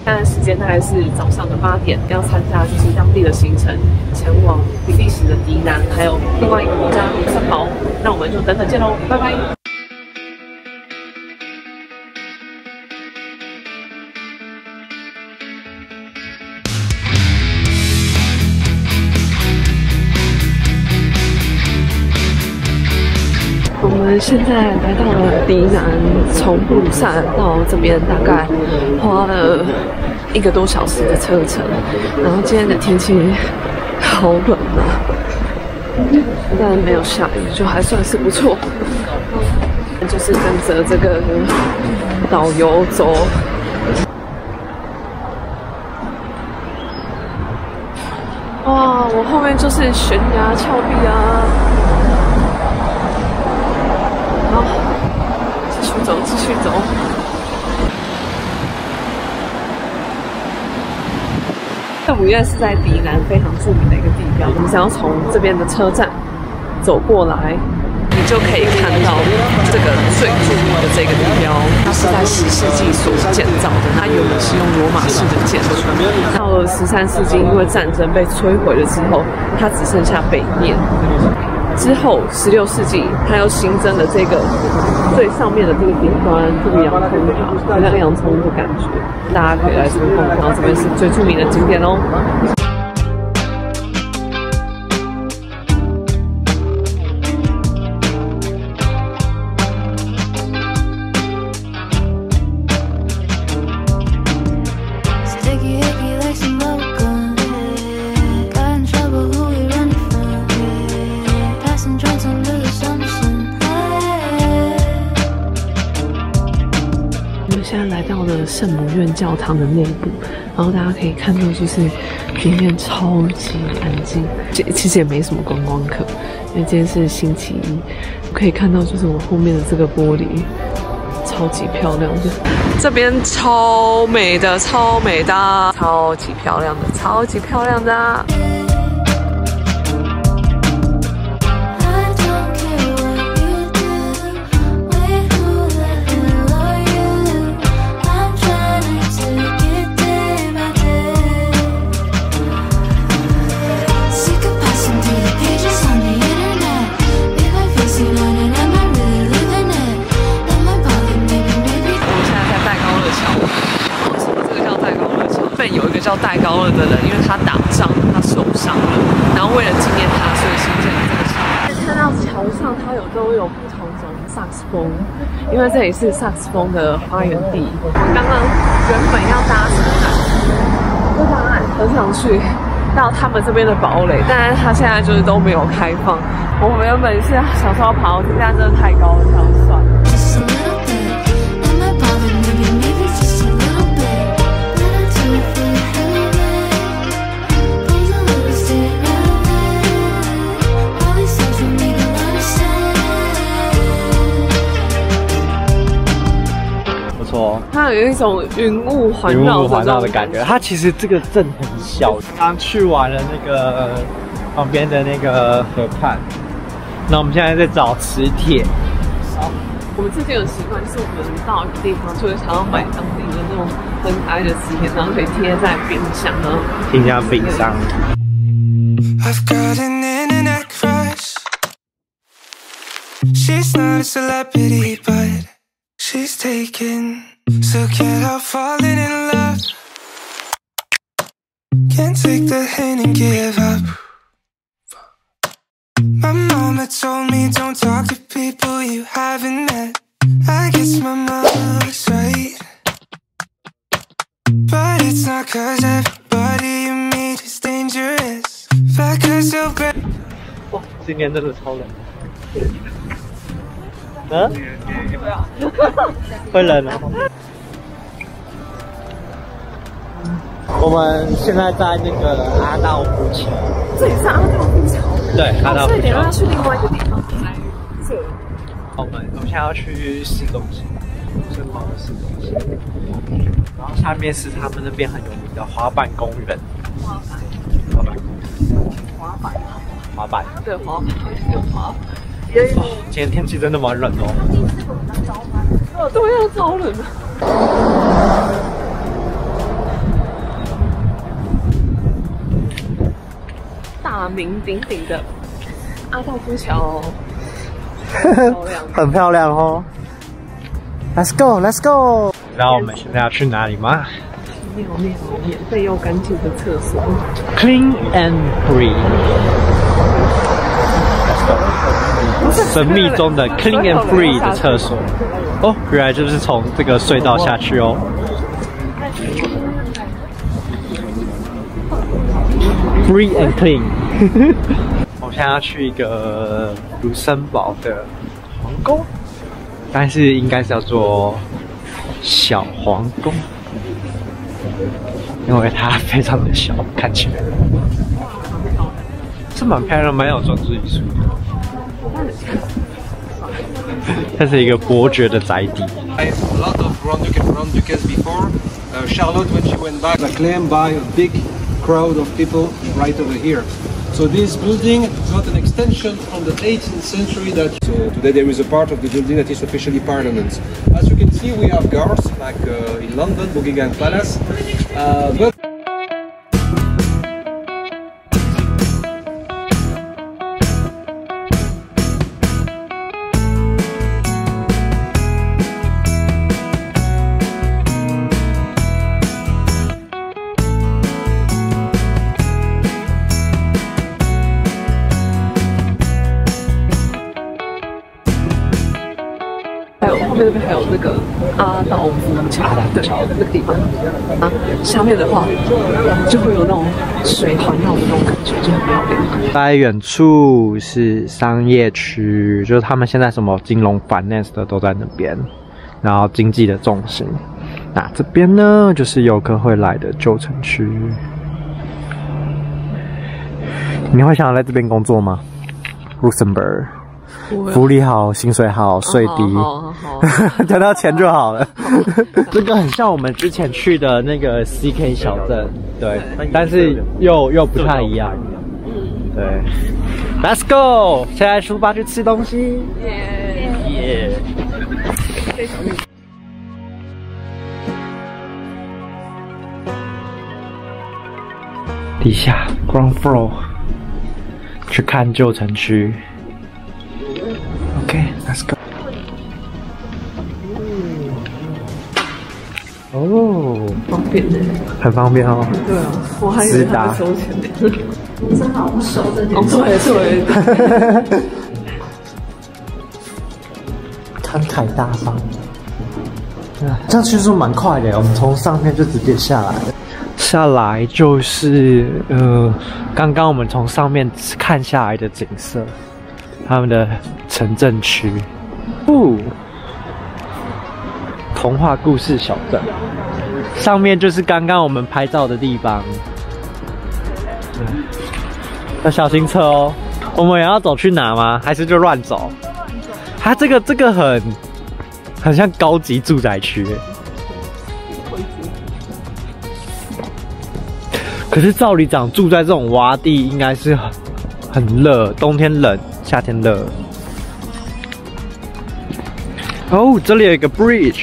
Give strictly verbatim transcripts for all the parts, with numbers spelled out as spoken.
现在时间大概是早上的八点，要参加就是当地的行程，前往比利时的迪南，还有另外一个国家卢森堡。那我们就等等见喽，拜拜。我们现在来到了迪南，从布鲁塞尔到这边大概花了一个多小时的车程。然后今天的天气好冷啊，但没有下雨，就还算是不错。就是跟着这个导游走。哇，我后面就是悬崖峭壁啊！好，继续走，继续走。圣母院是在迪南非常著名的一个地标。你只要从这边的车站走过来，你就可以看到这个最著名的这个地标。它是在十世纪所建造的，它原本是用罗马式的建筑。到了十三世纪，因为战争被摧毁了之后，它只剩下北面。之后，十六世纪，它又新增了这个最上面的这个顶端，这个洋葱塔，很像洋葱的感觉，大家可以来这边逛。然后这边是最著名的景点哦。现在来到了圣母院教堂的内部，然后大家可以看到，就是里面超级干净。其其实也没什么观光客，因为今天是星期一。可以看到，就是我后面的这个玻璃，超级漂亮的。这边超美的，超美的，超级漂亮的，超级漂亮的。有一个叫戴高乐的人，因为他打仗，他受伤了，然后为了纪念他，所以新建了这个桥。看到桥上，它有都有不同种萨克斯风，因为这里是萨克斯风的发源地。我刚刚原本要搭车缆，就搭缆车上去到他们这边的堡垒，但是他现在就是都没有开放。我们原本是想说要爬，现在真的太高了，想算了。它有一种云雾环绕的, 的感觉。它其实这个镇很小，刚去完了那个旁边的那个河畔，那我们现在在找磁铁。 好，我们最近有习惯，就是我们到一个地方就会想要买当地的那种很可爱的磁铁，然后可以贴在冰箱啊， 贴在冰箱。 I've got an internet crush. She's not a celebrity, but she's taken. So can't help falling in love. Can't take the hint and give up. My mama told me don't talk to people you haven't met. I guess my mama was right. But it's not cause everybody you meet is dangerous, but cause you're great. 哇，今天真的超冷。嗯？会冷哦。我们现在在那个阿道夫桥。 这里是阿道夫桥。 对，阿道夫桥。所以等一下要去另外一个地方来这。 我们我们现在要去市中心，圣保的市中心。然后下面是他们那边很有名的滑板公园。滑板。滑板。滑板。滑板。 对，滑板。滑板。 哦，今天天气真的蛮冷哦。 哦，对呀，超冷的。 名鼎鼎的阿道夫桥，漂亮， 很漂亮哦。Let's go, let's go。然后我们现在要去哪里吗？ 妙妙免费又干净的厕所 ，Clean and free。神秘中的 Clean and free 的厕所。哦，原来就是从这个隧道下去哦。Free and clean。我现在要去一个卢森堡的皇宫，但是应该是叫做小皇宫，因为它非常的小，看起来是蛮漂亮，蛮有装置艺术的。这是一个伯爵的宅邸。 A lot of Grand Duke and Grand Duchess before. Uh, Charlotte, when she went back, acclaimed by a big crowd of people right over here. So this building got an extension from the eighteenth century. That so today there is a part of the building that is officially Parliament. As you can see, we have guards like uh, in London, Buckingham Palace. Uh, but 后面那边还有那个阿道夫桥，对，那个地方啊，下面的话就会有那种水环绕的那种感觉，就很漂亮。 在远处是商业区，就是他们现在什么金融 finance 的都在那边，然后经济的重心。那这边呢，就是游客会来的旧城区。你会想要在这边工作吗 ？Luxembourg。福利好，薪水好，税低，赚到钱就好了。这个很像我们之前去的那个 C K 小镇，对，但是又又不太一样。对 ，Let's go， 现在出发去吃东西。耶耶。底下 ground floor 去看旧城区。Okay, let's go. 哦， 方便的， 很方便哦。 对啊，我还以为他会收钱呢。真好收这点。哦，对对。 慷慨大方。这样其实蛮快的，我们从上面就直接下来了。下来就是呃，刚刚我们从上面看下来的景色。他们的城镇区，哦，童话故事小镇，上面就是刚刚我们拍照的地方，要小心车哦。我们也要走去哪吗？还是就乱走？它这个这个很很像高级住宅区，可是照理讲，住在这种洼地应该是很很热，冬天冷。夏天热。哦，这里有一个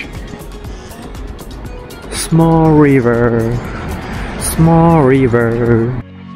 bridge。Small river, small river。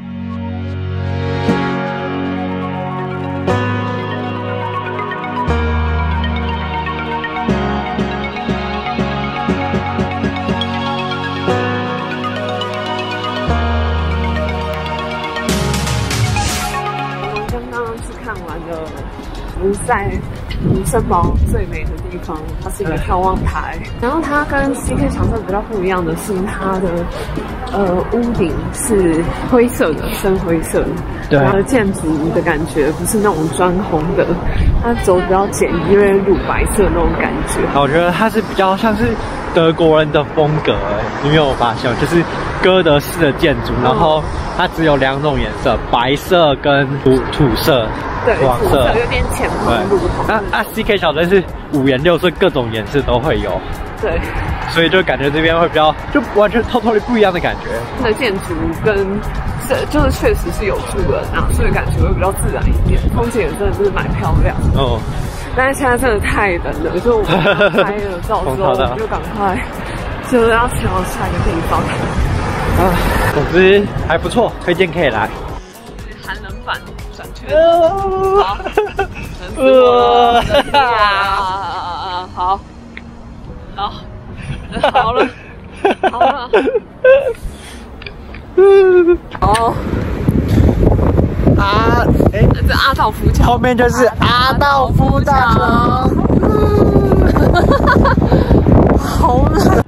在卢森堡最美的地方，它是一个眺望台。然后它跟 C K 小镇比较不一样的是，它的呃屋顶是灰色的，深灰色的。对。然后建筑的感觉不是那种砖红的，它走比较简约、乳白色那种感觉。 我觉得它是比较像是德国人的风格，你没有发现？就是哥德式的建筑，然后它只有两种颜色，白色跟土土色。 对，黄色有点浅黄路。 那啊 ，C K 小镇是五颜六色，各种颜色都会有。 对， 所以就感觉这边会比较，就完全 totally 不一样的感觉。 它的建筑跟这就是确实是有住人啊，所以感觉会比较自然一点，风景也真的是蛮漂亮的。哦，但是现在真的太冷了，就我们拍了照之后，我们就赶快就是要前往下一个地方。 啊，总之还不错，推荐可以来。 寒冷版圈。好，冷死我了，冷死我了。好，好，好了，好了。好。 啊，哎， 这阿道夫桥， 后面就是阿道夫大桥。 好冷。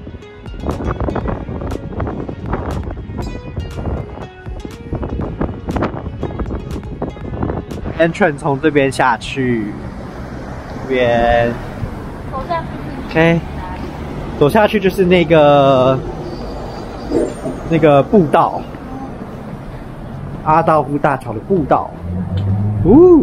Entrance 从这边下去，这边。 走下去。 OK， 走下去就是那个那个步道，阿道夫大桥的步道。呜、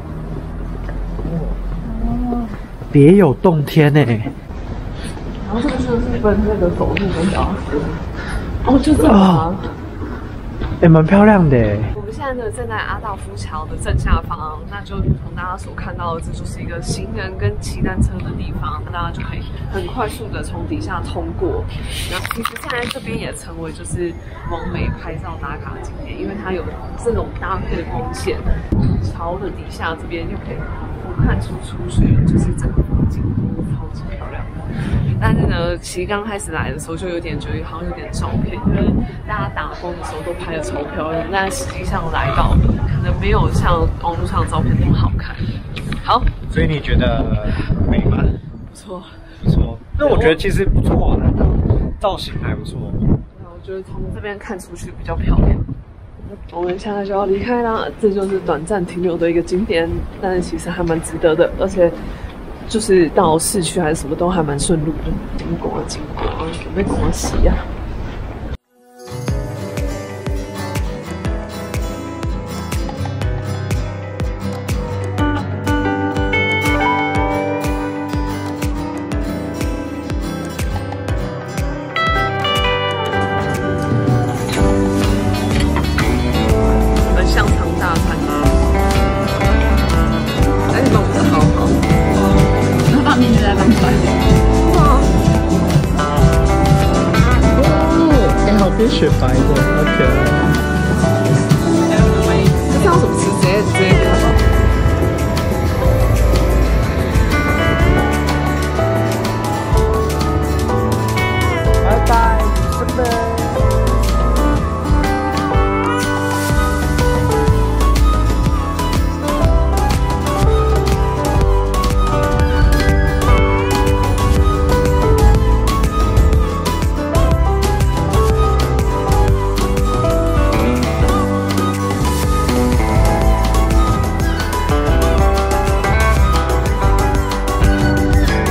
哦，别有洞天呢。 然后这个就是分那个走路跟脚踏车。哦，就这么吗？ 也蛮漂亮的。 我们现在呢站在阿道夫桥的正下方，那就从大家所看到的，这就是一个行人跟骑单车的地方，大家就可以很快速的从底下通过。然后其实现在这边也成为就是网美拍照打卡景点，因为它有这种搭配的光线，桥的底下这边就可以俯瞰出出去，就是整个风景都超级漂亮的。但是呢，其实刚开始来的时候就有点觉得好像有点照片，因为大家打光的时候都拍得超漂亮，但实际上来到可能没有像网络上的照片那么好看。好， 所以你觉得美吗？ 不错， 不错。那我觉得其实不错啊，造型还不错。 那我觉得从这边看出去比较漂亮。我们现在就要离开啦，这就是短暂停留的一个景点，但是其实还蛮值得的，而且就是到市区还是什么都还蛮顺路的。经过啊，经过啊，准备广西呀。 变雪白的，好可爱。 这样怎么吃？直接直接。